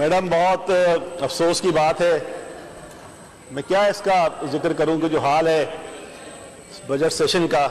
Madam, बहुत अफसोस की बात है। मैं क्या इसका जिक्र करूं कि जो हाल है बजट सेशन का,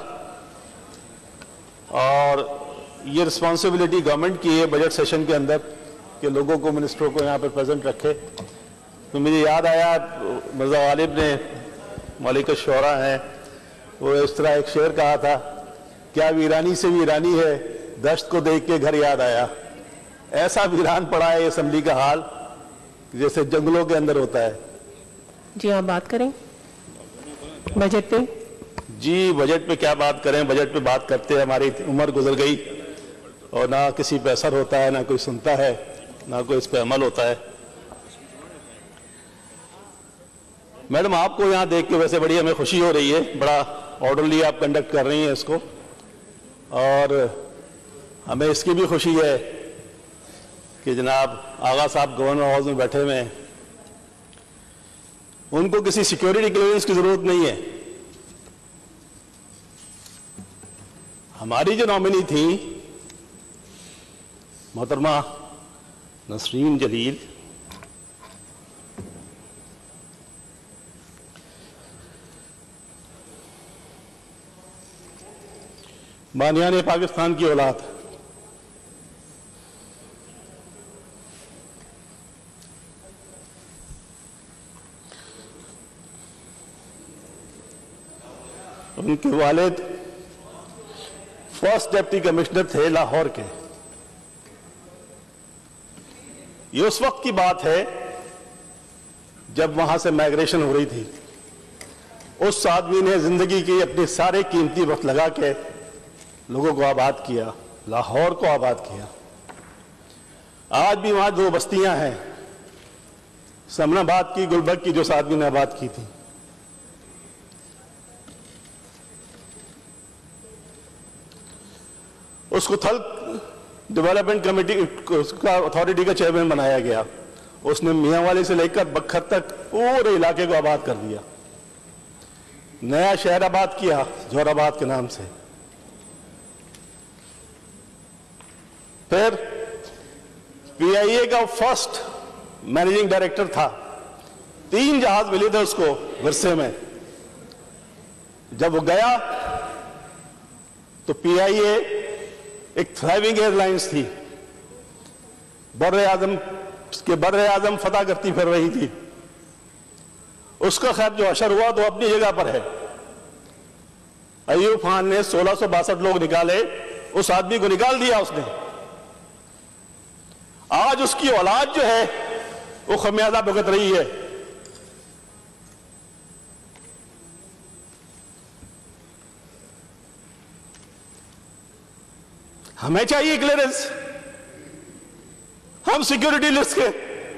और ये रिस्पॉन्सिबिलिटी गवर्नमेंट की है बजट सेशन के अंदर कि लोगों को, मिनिस्टरों को यहाँ पर प्रेजेंट रखे। तो मुझे याद आया मिर्ज़ा गालिब ने, मलिक शोरा हैं, वो इस तरह एक शेर कहा था, क्या वीरानी से वीरानी है, दश्त को देख के घर याद आया। ऐसा वीरान पड़ा है असेंबली का हाल जैसे जंगलों के अंदर होता है। जी, आप बात करें बजट पे। जी, बजट पे क्या बात करें, बजट पे बात करते हैं हमारी उम्र गुजर गई और ना किसी पे असर होता है, ना कोई सुनता है, ना कोई इस पे अमल होता है। मैडम, आपको यहाँ देख के वैसे बड़ी हमें खुशी हो रही है, बड़ा ऑर्डरली आप कंडक्ट कर रही हैं इसको, और हमें इसकी भी खुशी है कि जनाब आगा साहब गवर्नर हाउस में बैठे हुए हैं। उनको किसी सिक्योरिटी क्लियरेंस की जरूरत नहीं है। हमारी जो नॉमिनी थी मोहतरमा नसरीन जलील, बानियाने पाकिस्तान की औलाद, उनके वालिद फर्स्ट डिप्टी कमिश्नर थे लाहौर के। ये उस वक्त की बात है जब वहां से माइग्रेशन हो रही थी। उस आदमी ने जिंदगी की अपने सारे कीमती वक्त लगा के लोगों को आबाद किया, लाहौर को आबाद किया। आज भी वहां 2 बस्तियां हैं, समनाबाद की, गुलबर्ग की, जो उस आदमी ने आबाद की थी। उसको थल डेवलपमेंट कमेटी का अथॉरिटी का चेयरमैन बनाया गया। उसने मियांवाली से लेकर बखर तक पूरे इलाके को आबाद कर दिया। नया शहर आबाद किया जोराबाद के नाम से। फिर पीआईए का फर्स्ट मैनेजिंग डायरेक्टर था। 3 जहाज मिले थे उसको विरसे में। जब वो गया तो पीआईए एक थ्राइविंग एयरलाइंस थी, बर्रे आजम फतह करती फिर रही थी। उसका खैर जो असर हुआ तो अपनी जगह पर है। अयूब खान ने 1662 लोग निकाले, उस आदमी को निकाल दिया उसने। आज उसकी औलाद जो है वो खमियाजा भुगत रही है। हमें चाहिए क्लियरेंस, हम सिक्योरिटी लिस्ट के।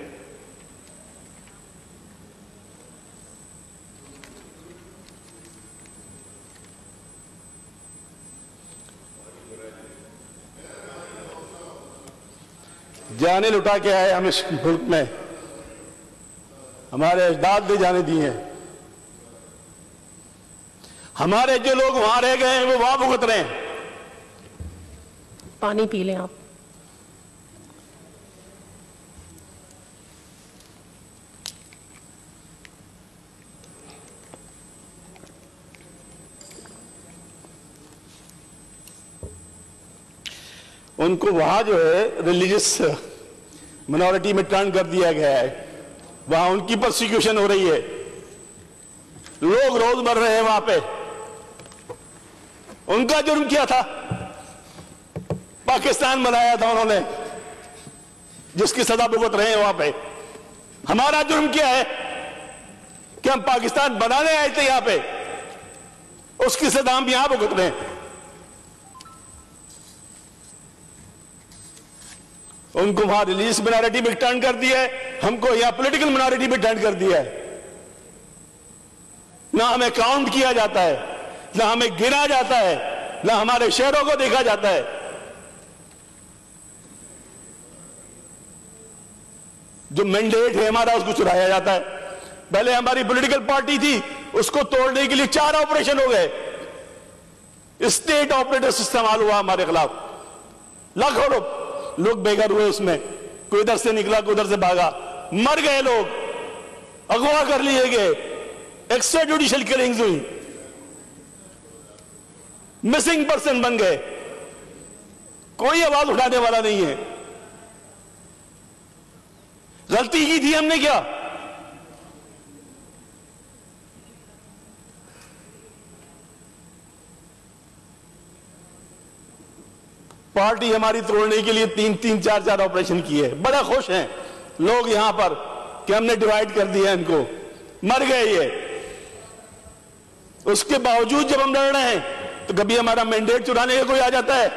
जाने लुटा के आए हम इस मुल्क में, हमारे अजदाद भी जाने दिए हैं। हमारे जो लोग वहां रह गए हैं वो वहां भुगत रहे हैं। पानी पी लें आप। उनको वहां जो है रिलीजियस मिनॉरिटी में टर्न कर दिया गया है। वहां उनकी प्रोसिक्यूशन हो रही है, लोग रोज मर रहे हैं वहां पे। उनका जुर्म क्या था? पाकिस्तान बनाया था उन्होंने, जिसकी सजा भुगत रहे हैं वहां पे। हमारा जुर्म क्या है कि हम पाकिस्तान बनाने आए थे यहां पे, उसकी सजा हम यहां भुगत रहे हैं। उनको वहां रिलीजियस मिनॉरिटी में टर्न कर दिया है, हमको यहां पॉलिटिकल मिनॉरिटी में टर्न कर दिया है। ना हमें काउंट किया जाता है, ना हमें गिना जाता है, ना हमारे शहरों को देखा जाता है। जो मैंडेट है हमारा उसको चुराया जाता है। पहले हमारी पॉलिटिकल पार्टी थी, उसको तोड़ने के लिए 4 ऑपरेशन हो गए। स्टेट ऑपरेटर इस्तेमाल हुआ हमारे खिलाफ, लाखों लोग बेघर हुए उसमें। कोई इधर से निकला, कोई उधर से भागा, मर गए लोग, अगवा कर लिए गए, एक्स्ट्रा जुडिशियल किलिंग्स हुई, मिसिंग पर्सन बन गए, कोई आवाज उठाने वाला नहीं है। गलती की थी हमने क्या? पार्टी हमारी तोड़ने के लिए 3-3, 4-4 ऑपरेशन किए, बड़ा खुश हैं लोग यहां पर कि हमने डिवाइड कर दिया इनको, मर गए ये। उसके बावजूद जब हम लड़ रहे हैं तो कभी हमारा मैंडेट चुराने का कोई आ जाता है?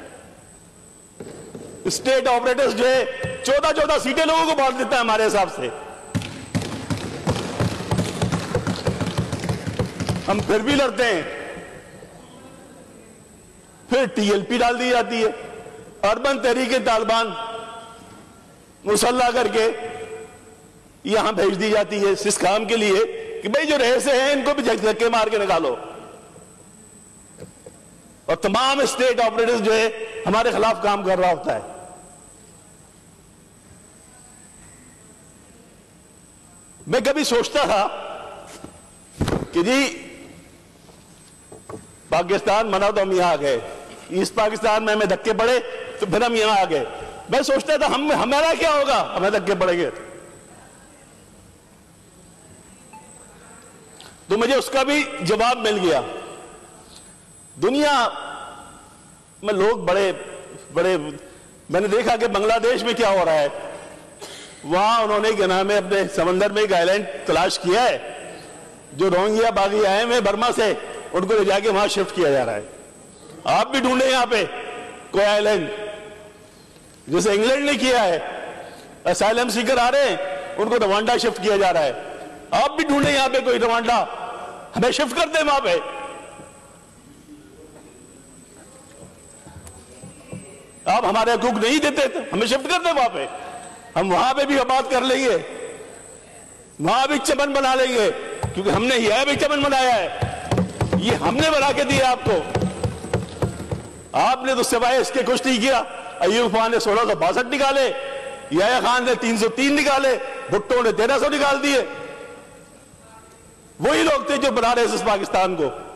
स्टेट ऑपरेटर्स जो है 14-14 सीटें लोगों को बांट देता है हमारे हिसाब से, हम फिर भी लड़ते हैं। फिर टीएलपी डाल दी जाती है, अर्बन तहरीक तालिबान मुसल्ला करके यहां भेज दी जाती है इस काम के लिए कि भाई जो रहे से हैं इनको भी धक्के मार के निकालो। और तमाम स्टेट ऑपरेटर्स जो है हमारे खिलाफ काम कर रहा होता है। मैं कभी सोचता था कि जी पाकिस्तान मना तो हम यहां आ गए, ईस्ट पाकिस्तान में हमें धक्के पड़े तो फिर हम यहां आ गए। मैं सोचता था हमारा क्या होगा, हमें धक्के पड़ेंगे तो मुझे उसका भी जवाब मिल गया। दुनिया में लोग बड़े बड़े, मैंने देखा कि बांग्लादेश में क्या हो रहा है, वहां उन्होंने क्या नाम है अपने समंदर में एक आइलैंड तलाश किया है, जो रोहिंग्या बागी आए हैं बर्मा से, उनको ले जाके वहां शिफ्ट किया जा रहा है। आप भी ढूंढे यहां पे कोई आइलैंड, जैसे इंग्लैंड ने किया है, असाइलम सीकर आ रहे हैं उनको रवांडा शिफ्ट किया जा रहा है। आप भी ढूंढे यहां पे कोई रवांडा, हमें शिफ्ट कर दे वहां पे। आप हमारे हकूक नहीं देते तो हमें शिफ्ट कर दे वहां पे, हम वहां पे भी बात कर लेंगे, वहां भी चमन बना लेंगे, क्योंकि हमने यह भी चमन बनाया है, ये हमने बना के दिया आपको। आपने तो सिवाय इसके कुछ नहीं किया। अयूब खान ने 1662 निकाले, याया खान ने 303 निकाले, भुट्टो ने 1300 निकाल दिए। वही लोग थे जो बना रहे इस पाकिस्तान को।